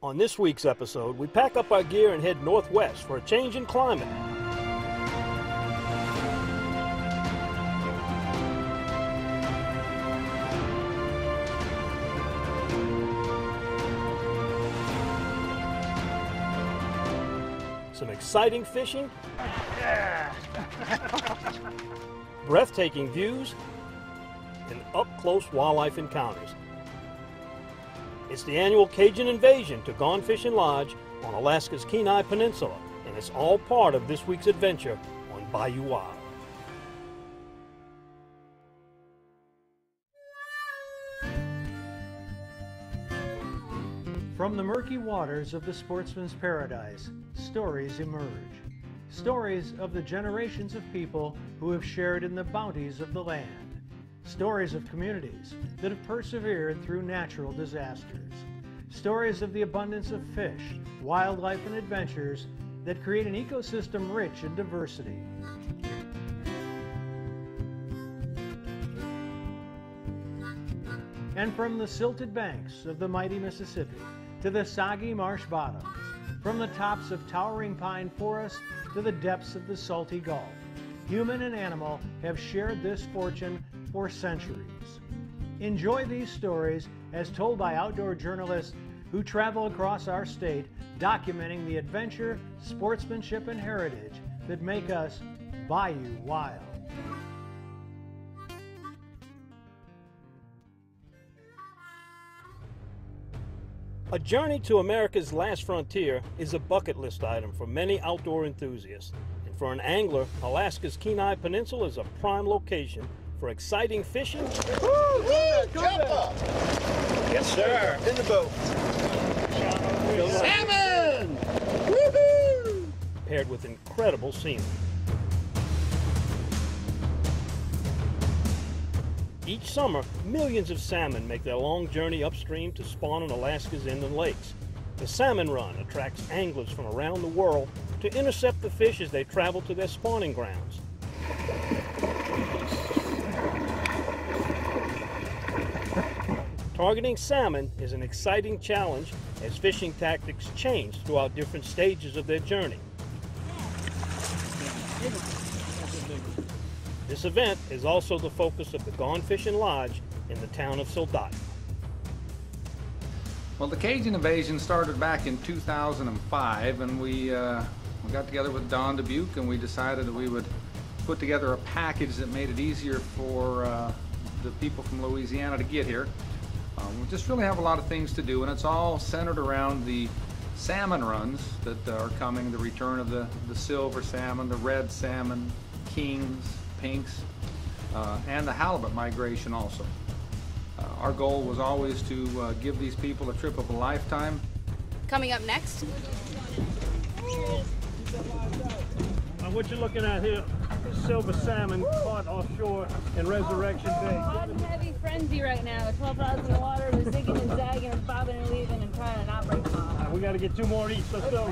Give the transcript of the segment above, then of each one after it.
On this week's episode, we pack up our gear and head northwest for a change in climate. Some exciting fishing, breathtaking views, and up-close wildlife encounters. It's the annual Cajun Invasion to Gone Fishin Lodge on Alaska's Kenai Peninsula, and it's all part of this week's adventure on Bayou Wild. From the murky waters of the sportsman's paradise, stories emerge. Stories of the generations of people who have shared in the bounties of the land. Stories of communities that have persevered through natural disasters. Stories of the abundance of fish, wildlife, and adventures that create an ecosystem rich in diversity. And from the silted banks of the mighty Mississippi to the soggy marsh bottoms, from the tops of towering pine forests to the depths of the salty Gulf, human and animal have shared this fortune for centuries. Enjoy these stories as told by outdoor journalists who travel across our state, documenting the adventure, sportsmanship, and heritage that make us Bayou Wild. A journey to America's last frontier is a bucket list item for many outdoor enthusiasts. And for an angler, Alaska's Kenai Peninsula is a prime location for exciting fishing. Woo! Jump up! Yes, sir. In the boat. Salmon! Woohoo! Paired with incredible scenery. Each summer, millions of salmon make their long journey upstream to spawn in Alaska's inland lakes. The Salmon Run attracts anglers from around the world to intercept the fish as they travel to their spawning grounds. Targeting salmon is an exciting challenge as fishing tactics change throughout different stages of their journey. This event is also the focus of the Gone Fishin Lodge in the town of Soldotna. Well, the Cajun Invasion started back in 2005, and we got together with Don Dubuque, and we decided that we would put together a package that made it easier for the people from Louisiana to get here. We just really have a lot of things to do, and it's all centered around the salmon runs that are coming, the return of the silver salmon, the red salmon, kings, pinks, and the halibut migration also. Our goal was always to give these people a trip of a lifetime. Coming up next. What you're looking at here is silver salmon caught offshore in Resurrection Bay. Hot and heavy frenzy right now. 12 rods in the water. We're zigging and zagging and bobbing and weaving and trying to not break them off. We got to get two more each. Let's go.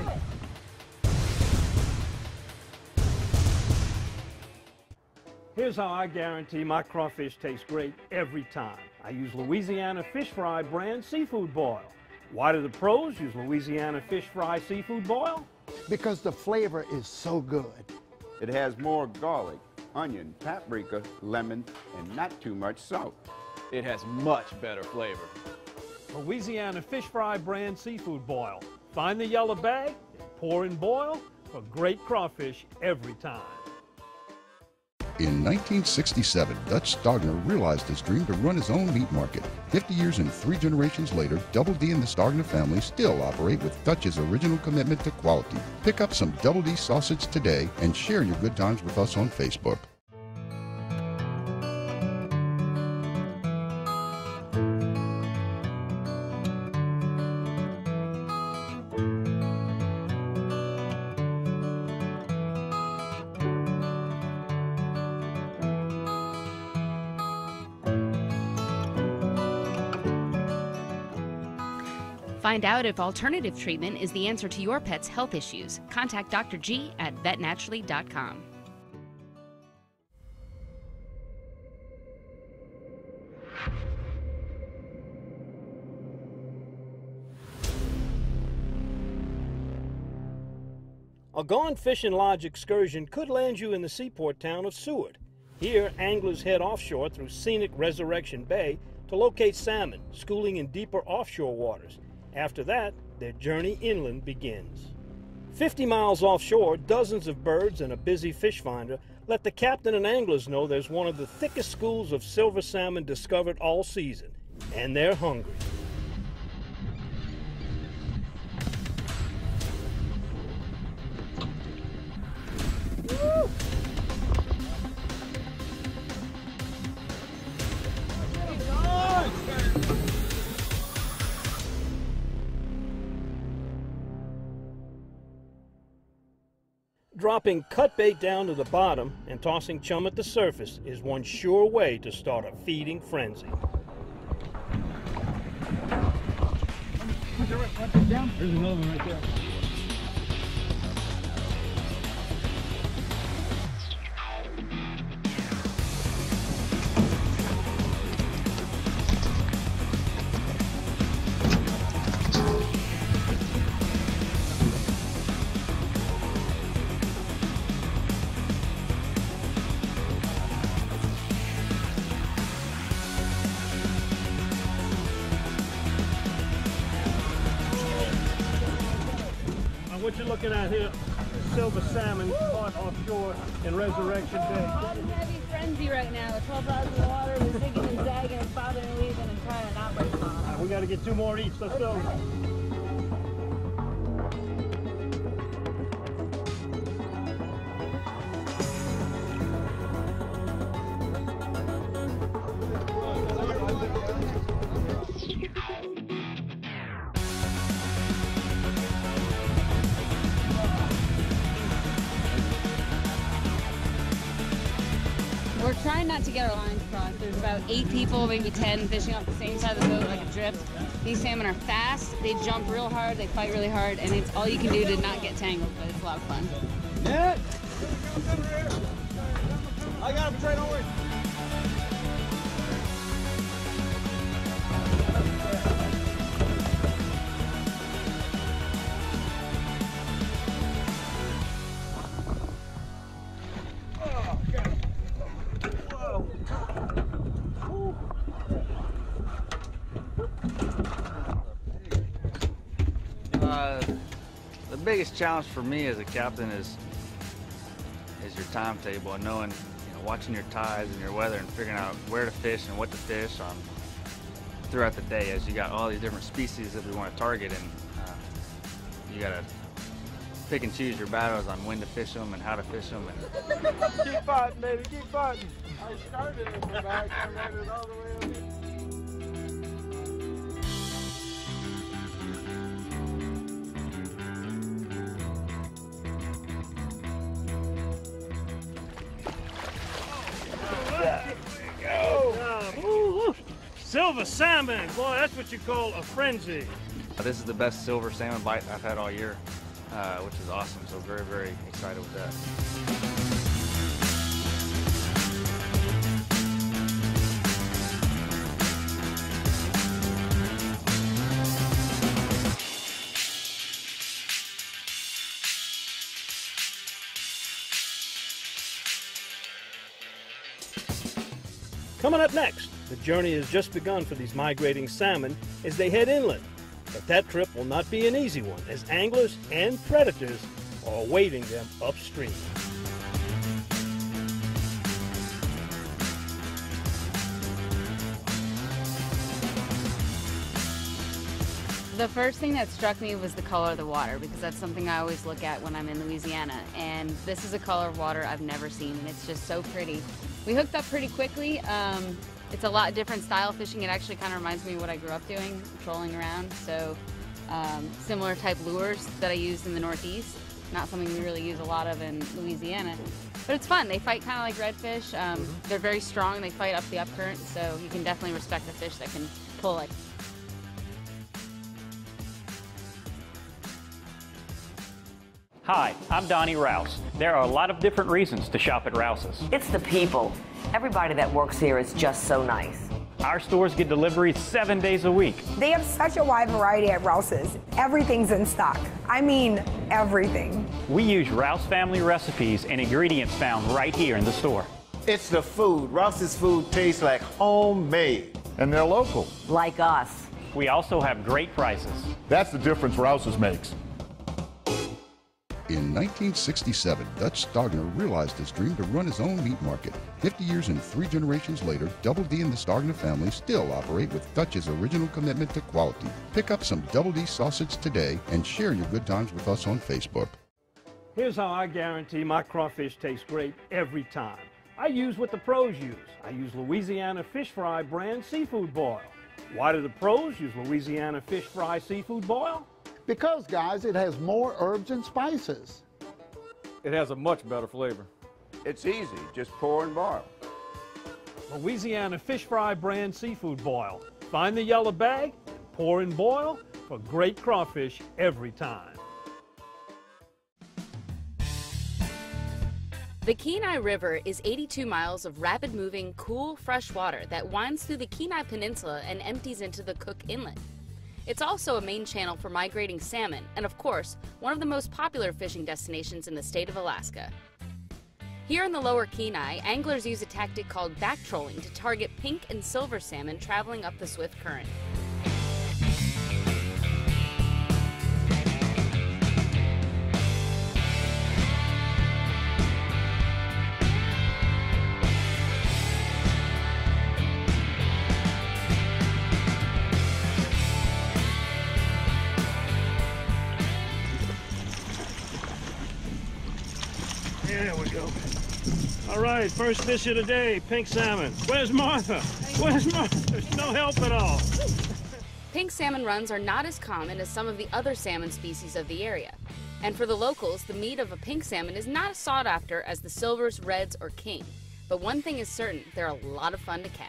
Here's how I guarantee my crawfish taste great every time. I use Louisiana Fish Fry brand seafood boil. Why do the pros use Louisiana Fish Fry seafood boil? Because the flavor is so good. It has more garlic, onion, paprika, lemon, and not too much salt. It has much better flavor. Louisiana Fish Fry brand seafood boil. Find the yellow bag, pour and boil for great crawfish every time. In 1967, Dutch Stogner realized his dream to run his own meat market. 50 years and 3 generations later, Double D and the Stogner family still operate with Dutch's original commitment to quality. Pick up some Double D sausage today and share your good times with us on Facebook. Find out if alternative treatment is the answer to your pet's health issues. Contact Dr. G at vetnaturally.com. A Gone Fishin Lodge excursion could land you in the seaport town of Seward. Here, anglers head offshore through scenic Resurrection Bay to locate salmon, schooling in deeper offshore waters. After that, their journey inland begins. 50 miles offshore, dozens of birds and a busy fish finder let the captain and anglers know there's one of the thickest schools of silver salmon discovered all season, and they're hungry. Woo! Dropping cut bait down to the bottom and tossing chum at the surface is one sure way to start a feeding frenzy. There's another one right there. What you're looking at here, silver salmon caught offshore in Resurrection Bay. Hot and heavy frenzy right now. With 12 hours in the water, we're zigging and zagging and bobbing and weaving and trying to not break them off. All right, we got to get 2 more each. Let's go. We're trying not to get our lines crossed. There's about 8 people, maybe 10, fishing off the same side of the boat like a drift. These salmon are fast, they jump real hard, they fight really hard, and it's all you can do to not get tangled, but it's a lot of fun. Net! I got him, Trey, don't worry. The biggest challenge for me as a captain is your timetable and knowing, watching your tides and your weather and figuring out where to fish and what to fish on throughout the day, as you got all these different species that we want to target, and you got to pick and choose your battles on when to fish them and how to fish them. Keep fighting, baby, keep fighting. I started it from back and ran it all the way over. Silver salmon, boy, that's what you call a frenzy. This is the best silver salmon bite I've had all year, which is awesome. So very, very excited with that. Coming up next, the journey has just begun for these migrating salmon as they head inland. But that trip will not be an easy one, as anglers and predators are awaiting them upstream. The first thing that struck me was the color of the water, because that's something I always look at when I'm in Louisiana. And this is a color of water I've never seen, and it's just so pretty. We hooked up pretty quickly. It's a lot different style fishing. It actually kind of reminds me of what I grew up doing, trolling around. So similar type lures that I used in the Northeast. Not something we really use a lot of in Louisiana. But it's fun. They fight kind of like redfish. They're very strong. They fight up the upcurrent, so you can definitely respect a fish that can pull like. Hi, I'm Donnie Rouse. There are a lot of different reasons to shop at Rouse's. It's the people. Everybody that works here is just so nice. Our stores get deliveries 7 days a week. They have such a wide variety at Rouse's. Everything's in stock. I mean, everything. We use Rouse family recipes and ingredients found right here in the store. It's the food. Rouse's food tastes like homemade. And they're local. Like us. We also have great prices. That's the difference Rouse's makes. In 1967, Dutch Stogner realized his dream to run his own meat market. 50 years and 3 generations later, Double D and the Stogner family still operate with Dutch's original commitment to quality. Pick up some Double D sausage today and share your good times with us on Facebook. Here's how I guarantee my crawfish tastes great every time. I use what the pros use. I use Louisiana Fish Fry brand seafood boil. Why do the pros use Louisiana Fish Fry seafood boil? Because, guys, it has more herbs and spices. It has a much better flavor. It's easy, just pour and boil. Louisiana Fish Fry brand seafood boil. Find the yellow bag, pour and boil for great crawfish every time. The Kenai River is 82 miles of rapid-moving, cool, fresh water that winds through the Kenai Peninsula and empties into the Cook Inlet. It's also a main channel for migrating salmon, and of course, one of the most popular fishing destinations in the state of Alaska. Here in the lower Kenai, anglers use a tactic called back trolling to target pink and silver salmon traveling up the swift current. There we go. All right, first fish of the day, pink salmon. Where's Martha? Where's Martha? There's no help at all. Pink salmon runs are not as common as some of the other salmon species of the area. And for the locals, the meat of a pink salmon is not as sought after as the silvers, reds, or king. But one thing is certain, they're a lot of fun to catch.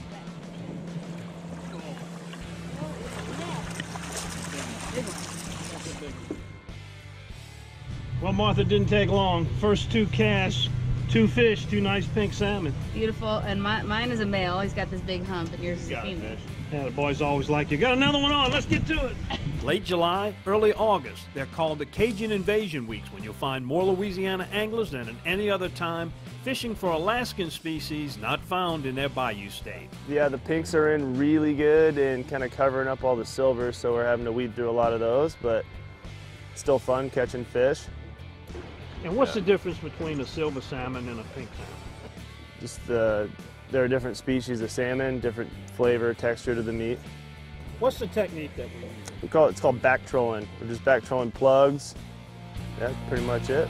Well, Martha, didn't take long. First 2 casts, 2 fish, 2 nice pink salmon. Beautiful, and mine is a male. He's got this big hump, and yours is a female. Yeah, the boys always like you. Got another one on. Let's get to it. Late July, early August. They're called the Cajun Invasion weeks when you'll find more Louisiana anglers than at any other time fishing for Alaskan species not found in their Bayou state. Yeah, the pinks are in really good and kind of covering up all the silvers, so we're having to weed through a lot of those, but still fun catching fish. And what's the difference between a silver salmon and a pink salmon? Just there are different species of salmon, different flavor, texture to the meat. What's the technique that we use? It's called back trolling. We're just back trolling plugs. That's pretty much it.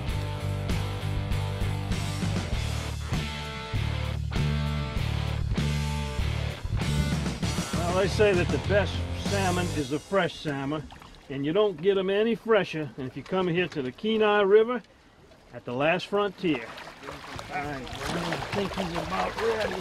Well, they say that the best salmon is a fresh salmon, and you don't get them any fresher than if you come here to the Kenai River at the last frontier. All right, I think he's about ready.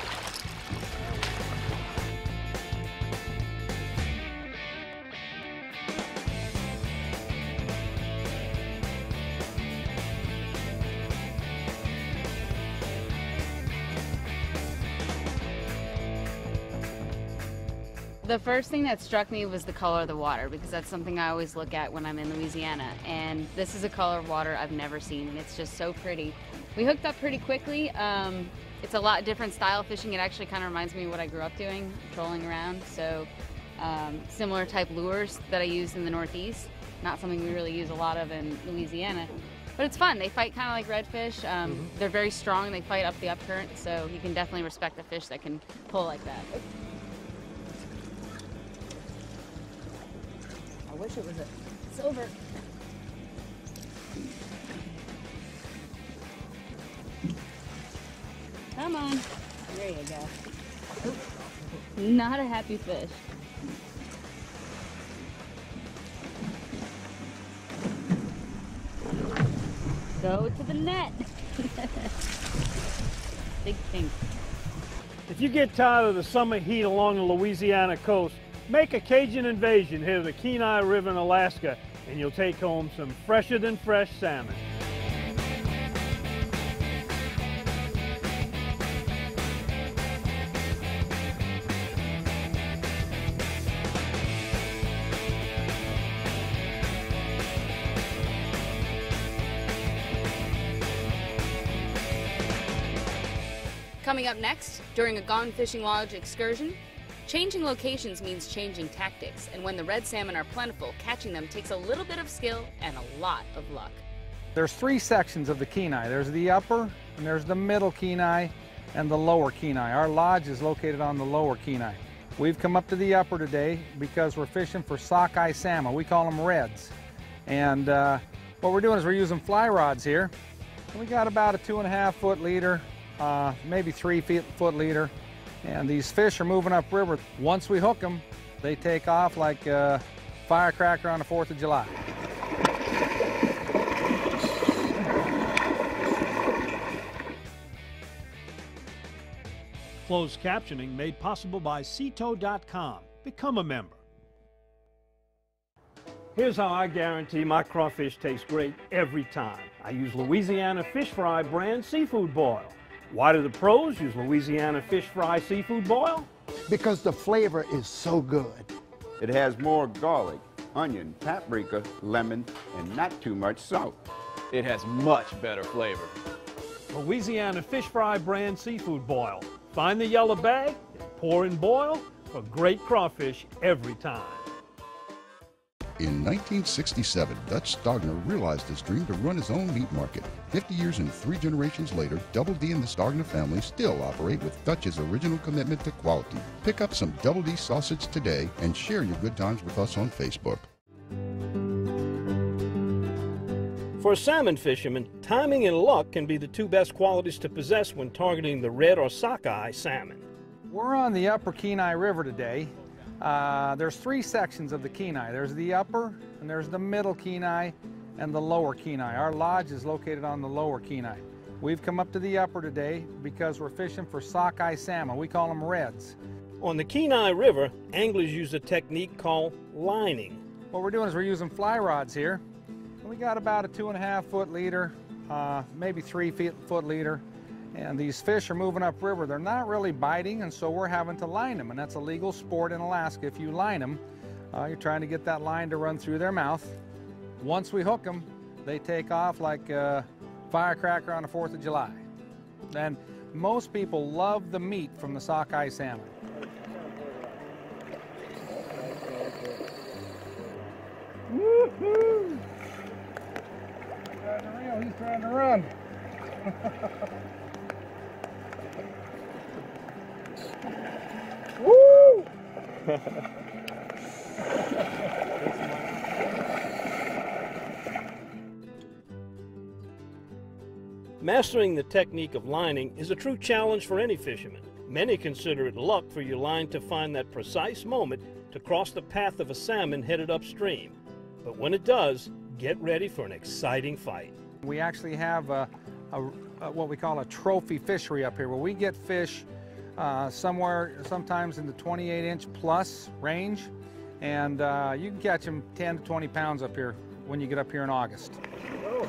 The first thing that struck me was the color of the water, because that's something I always look at when I'm in Louisiana. And this is a color of water I've never seen, and it's just so pretty. We hooked up pretty quickly. It's a lot different style fishing. It actually kind of reminds me of what I grew up doing, trolling around. So similar type lures that I used in the Northeast. Not something we really use a lot of in Louisiana. But it's fun. They fight kind of like redfish. They're very strong. They fight up the upcurrent, so you can definitely respect a fish that can pull like that. I wish it was a silver. Come on. There you go. Oop. Not a happy fish. Go to the net. Big pink. If you get tired of the summer heat along the Louisiana coast, make a Cajun Invasion here to the Kenai River in Alaska, and you'll take home some fresher than fresh salmon. Coming up next, during a Gone Fishing Lodge excursion, changing locations means changing tactics, and when the red salmon are plentiful, catching them takes a little bit of skill and a lot of luck. There's three sections of the Kenai. There's the upper, and there's the middle Kenai, and the lower Kenai. Our lodge is located on the lower Kenai. We've come up to the upper today because we're fishing for sockeye salmon. We call them reds. And what we're doing is we're using fly rods here. We got about a 2.5 foot leader, maybe 3 foot leader. And these fish are moving upriver. Once we hook them, they take off like a firecracker on the 4th of July. Closed captioning made possible by Ceto.com. Become a member. Here's how I guarantee my crawfish taste great every time. I use Louisiana Fish Fry brand seafood boil. Why do the pros use Louisiana Fish Fry seafood boil? Because the flavor is so good. It has more garlic, onion, paprika, lemon, and not too much salt. It has much better flavor. Louisiana Fish Fry brand seafood boil. Find the yellow bag, pour and boil for great crawfish every time. In 1967, Dutch Stogner realized his dream to run his own meat market. 50 years and 3 generations later, Double D and the Stogner family still operate with Dutch's original commitment to quality. Pick up some Double D sausage today and share your good times with us on Facebook. For a salmon fisherman, timing and luck can be the two best qualities to possess when targeting the red or sockeye salmon. We're on the upper Kenai River today. There's three sections of the Kenai. There's the upper, and there's the middle Kenai, and the lower Kenai. Our lodge is located on the lower Kenai. We've come up to the upper today because we're fishing for sockeye salmon. We call them reds. On the Kenai River, anglers use a technique called lining. What we're doing is we're using fly rods here. We got about a 2.5 foot leader, maybe 3 foot leader. And these fish are moving upriver. They're not really biting, and so we're having to line them. And that's a legal sport in Alaska. If you line them, you're trying to get that line to run through their mouth. Once we hook them, they take off like a firecracker on the 4th of July. And most people love the meat from the sockeye salmon. Woohoo! He's trying to run. Woo! Mastering the technique of lining is a true challenge for any fisherman. Many consider it luck for your line to find that precise moment to cross the path of a salmon headed upstream. But when it does, get ready for an exciting fight. We actually have what we call a trophy fishery up here, where we get fish sometimes in the 28-inch plus range, and you can catch them 10 to 20 pounds up here when you get up here in August. Oh.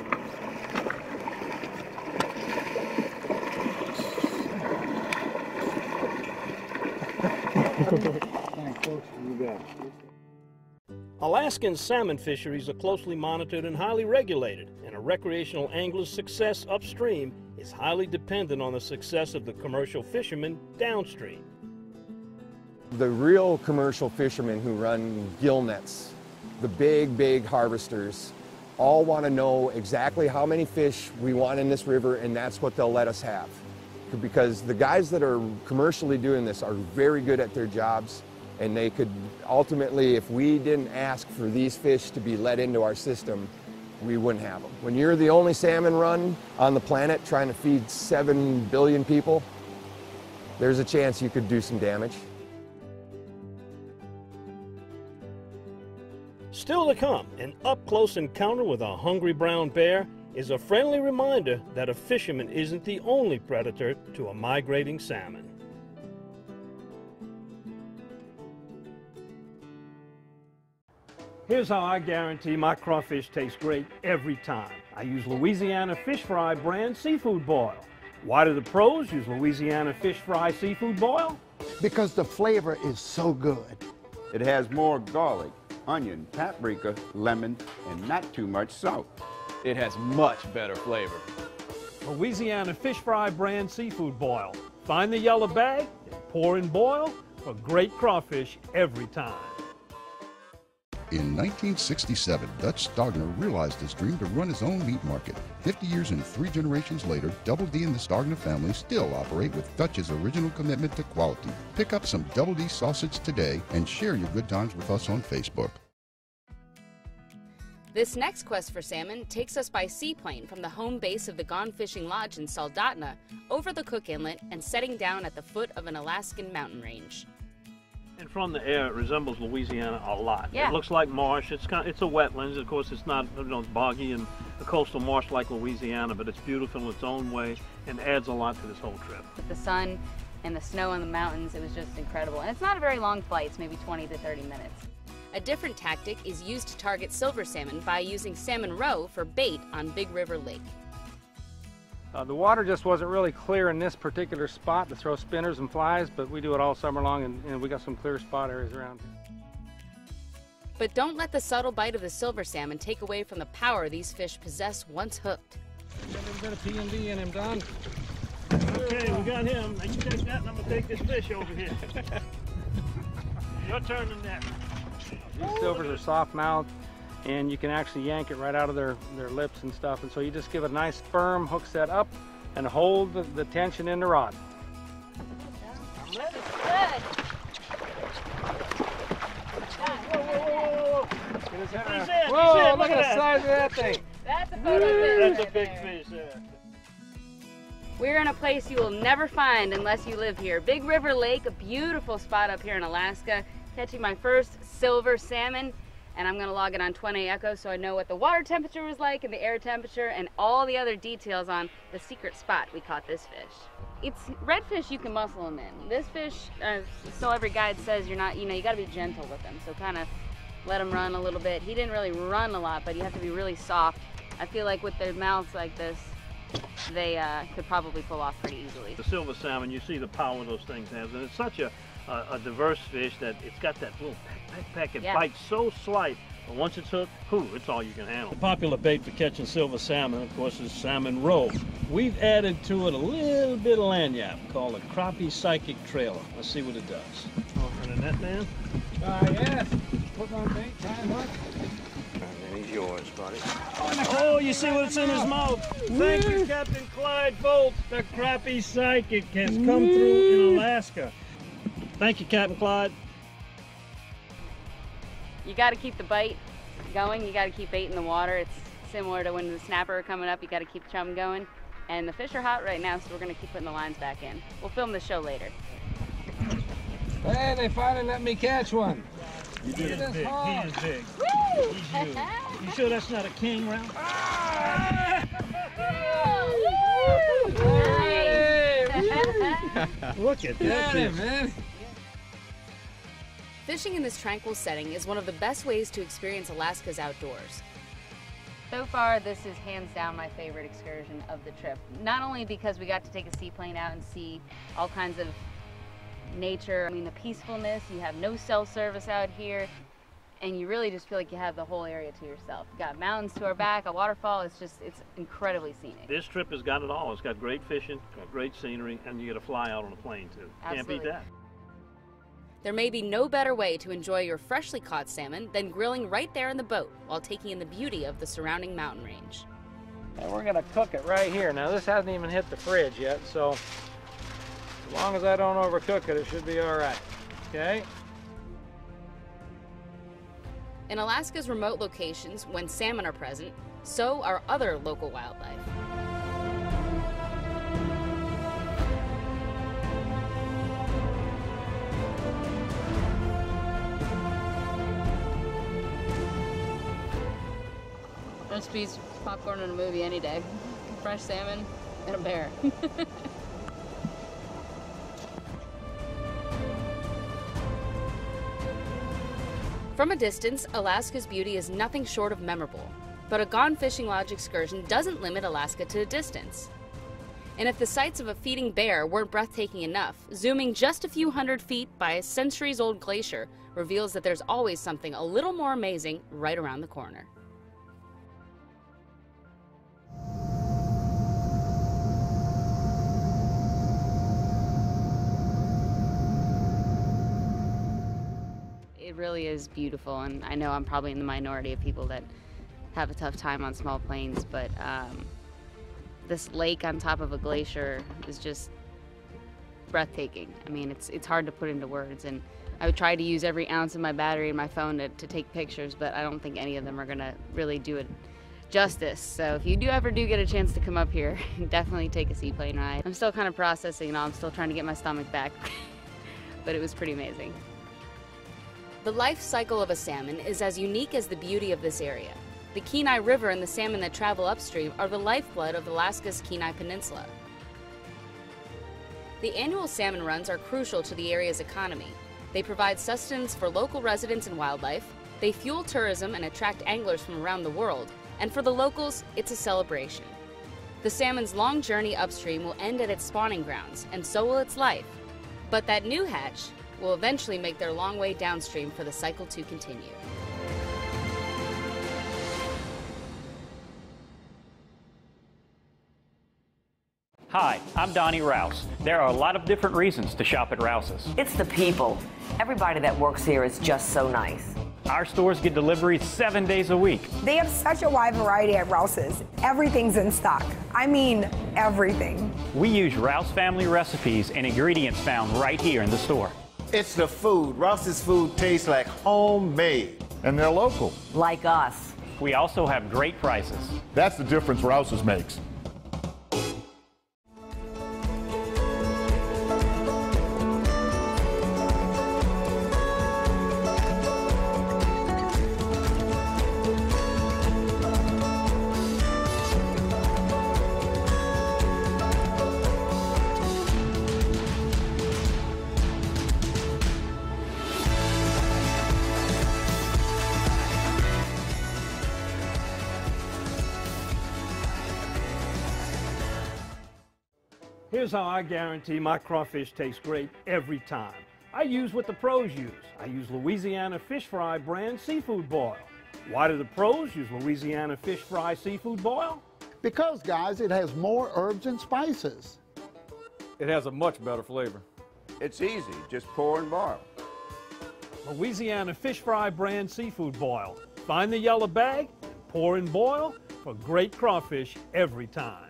Alaskan salmon fisheries are closely monitored and highly regulated, and a recreational angler's success upstream is highly dependent on the success of the commercial fishermen downstream. The real commercial fishermen who run gill nets, the big harvesters, all want to know exactly how many fish we want in this river, and that's what they'll let us have. Because the guys that are commercially doing this are very good at their jobs, and they could ultimately, if we didn't ask for these fish to be let into our system, we wouldn't have them. When you're the only salmon run on the planet trying to feed 7 billion people, there's a chance you could do some damage. Still to come, an up-close encounter with a hungry brown bear is a friendly reminder that a fisherman isn't the only predator to a migrating salmon. Here's how I guarantee my crawfish taste great every time. I use Louisiana Fish Fry brand seafood boil. Why do the pros use Louisiana Fish Fry seafood boil? Because the flavor is so good. It has more garlic, onion, paprika, lemon, and not too much salt. It has much better flavor. Louisiana Fish Fry brand seafood boil. Find the yellow bag, pour and boil for great crawfish every time. In 1967, Dutch Stogner realized his dream to run his own meat market. 50 years and 3 generations later, Double D and the Stogner family still operate with Dutch's original commitment to quality. Pick up some Double D sausage today and share your good times with us on Facebook. This next quest for salmon takes us by seaplane from the home base of the Gone Fishin Lodge in Soldotna over the Cook Inlet and setting down at the foot of an Alaskan mountain range. And from the air, it resembles Louisiana a lot. Yeah. It looks like marsh. It's a wetlands. Of course, it's not boggy and a coastal marsh like Louisiana, but it's beautiful in its own way and adds a lot to this whole trip. With the sun and the snow on the mountains, it was just incredible. And it's not a very long flight. It's maybe 20 to 30 minutes. A different tactic is used to target silver salmon by using salmon roe for bait on Big River Lake. The water just wasn't really clear in this particular spot to throw spinners and flies, but we do it all summer long, and we got some clear spot areas around here. But don't let the subtle bite of the silver salmon take away from the power these fish possess once hooked. Got a bit of P&D in him, Don. Okay, we got him. Now you take that, and I'm gonna take this fish over here. Your turn to net. These silvers are soft-mouthed, and you can actually yank it right out of their lips and stuff. And so you just give it a nice firm hook set up and hold the tension in the rod. I'm ready. Good. Whoa, look at the size of that thing. That's a photo fish. That's a big fish there. We're in a place you will never find unless you live here. Big River Lake, a beautiful spot up here in Alaska. Catching my first silver salmon, and I'm gonna log it on 20 Echo so I know what the water temperature was like and the air temperature and all the other details on the secret spot we caught this fish. It's redfish, you can muscle them in. This fish, so every guide says you gotta be gentle with them. So kind of let him run a little bit. He didn't really run a lot, but you have to be really soft. I feel like with their mouths like this, they could probably pull off pretty easily. The silver salmon, you see the power those things have, and it's such a diverse fish that it's got that little peck. It bites so slight, but once it's hooked, it's all you can handle. The popular bait for catching silver salmon, of course, is salmon roe. We've added to it a little bit of lanyard called a crappie psychic trailer. Let's see what it does. Oh, and a net man? Yes. Put on bait, tie him up. And he's yours, buddy. Oh, you see what's in his mouth? Thank you, Captain Clyde Bolt. The crappie psychic has come through in Alaska. Thank you, Captain Clyde. You got to keep the bite going. You got to keep bait in the water. It's similar to when the snapper are coming up. You got to keep chum going. And the fish are hot right now, so we're going to keep putting the lines back in. We'll film the show later. Hey, they finally let me catch one. You did it big. He is big. Woo! He's huge. You sure that's not a king round? Nice. Look at that fish. Man. Fishing in this tranquil setting is one of the best ways to experience Alaska's outdoors. So far, this is hands down my favorite excursion of the trip. Not only because we got to take a seaplane out and see all kinds of nature, I mean the peacefulness, you have no cell service out here, and you really just feel like you have the whole area to yourself. You got mountains to our back, a waterfall, it's incredibly scenic. This trip has got it all. It's got great fishing, got great scenery, and you get to fly out on a plane too. Absolutely. Can't beat that. There may be no better way to enjoy your freshly caught salmon than grilling right there in the boat while taking in the beauty of the surrounding mountain range. And we're gonna cook it right here. Now this hasn't even hit the fridge yet, so as long as I don't overcook it, it should be all right, okay? In Alaska's remote locations, when salmon are present, so are other local wildlife. Best piece of popcorn in a movie any day. Fresh salmon and a bear. From a distance, Alaska's beauty is nothing short of memorable. But a Gone Fishin Lodge excursion doesn't limit Alaska to a distance. And if the sights of a feeding bear weren't breathtaking enough, zooming just a few hundred feet by a centuries-old glacier reveals that there's always something a little more amazing right around the corner. really is beautiful, and I know I'm probably in the minority of people that have a tough time on small planes, but this lake on top of a glacier is just breathtaking. I mean, it's hard to put into words, and I would try to use every ounce of my battery in my phone to take pictures, but I don't think any of them are gonna really do it justice. So if you ever get a chance to come up here, definitely take a seaplane ride. I'm still kind of processing, you know, I'm still trying to get my stomach back, but it was pretty amazing. The life cycle of a salmon is as unique as the beauty of this area. The Kenai River and the salmon that travel upstream are the lifeblood of Alaska's Kenai Peninsula. The annual salmon runs are crucial to the area's economy. They provide sustenance for local residents and wildlife, they fuel tourism and attract anglers from around the world, and for the locals, it's a celebration. The salmon's long journey upstream will end at its spawning grounds, and so will its life. But that new hatch will eventually make their long way downstream for the cycle to continue. Hi, I'm Donnie Rouse. There are a lot of different reasons to shop at Rouse's. It's the people. Everybody that works here is just so nice. Our stores get deliveries 7 days a week. They have such a wide variety at Rouse's. Everything's in stock. I mean, everything. We use Rouse family recipes and ingredients found right here in the store. It's the food. Rouse's food tastes like homemade. And they're local. Like us. We also have great prices. That's the difference Rouse's makes. Here's how I guarantee my crawfish tastes great every time. I use what the pros use. I use Louisiana Fish Fry brand seafood boil. Why do the pros use Louisiana Fish Fry seafood boil? Because, guys, it has more herbs and spices. It has a much better flavor. It's easy, just pour and boil. Louisiana Fish Fry brand seafood boil. Find the yellow bag, pour and boil for great crawfish every time.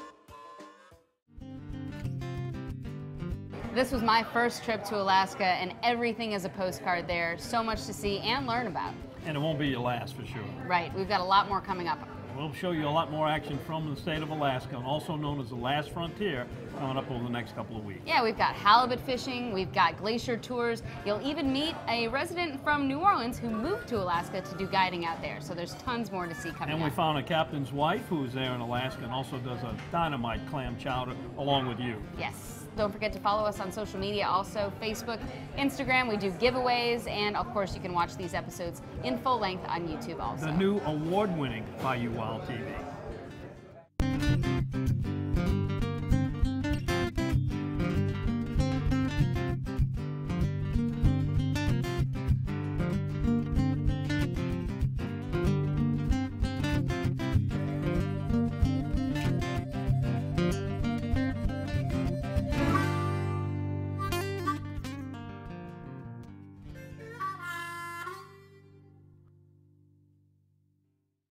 This was my first trip to Alaska, and everything is a postcard there. So much to see and learn about. And it won't be your last for sure. Right, we've got a lot more coming up. We'll show you a lot more action from the state of Alaska, also known as the Last Frontier, coming up over the next couple of weeks. Yeah, we've got halibut fishing, we've got glacier tours. You'll even meet a resident from New Orleans who moved to Alaska to do guiding out there. So there's tons more to see coming up. And we found a captain's wife who's there in Alaska and also does a dynamite clam chowder along with you. Yes. Don't forget to follow us on social media, also Facebook, Instagram. We do giveaways, and of course you can watch these episodes in full length on YouTube also. The new award-winning Bayou Wild TV.